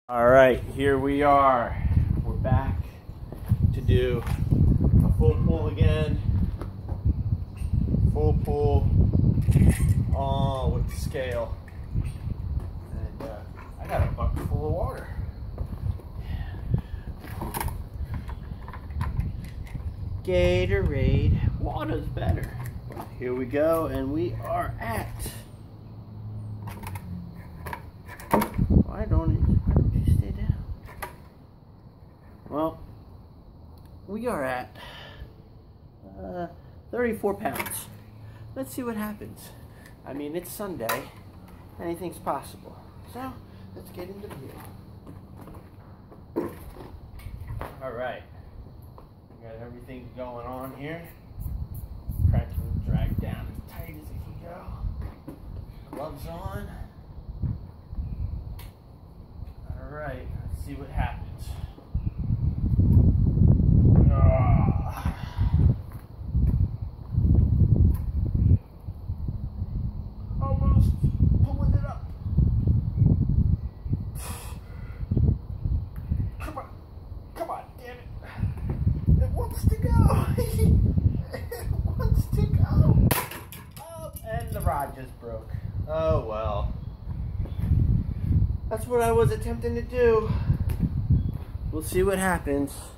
All right, here we are. We're back to do a full pull again. Full pull, all with the scale. And I got a bucket full of water. Gatorade, water's better. Here we go, and we are at. Why don't you stay down? Well, we are at 34 pounds. Let's see what happens. I mean, it's Sunday. Anything's possible. So, let's get into the video. All right. We got everything going on here. Crank and drag down as tight as it can go. Gloves on. All right, let's see what happens. Almost pulling it up. Come on, damn it. It wants to go. It wants to go. Oh, and the rod just broke. Oh well. That's what I was attempting to do. We'll see what happens.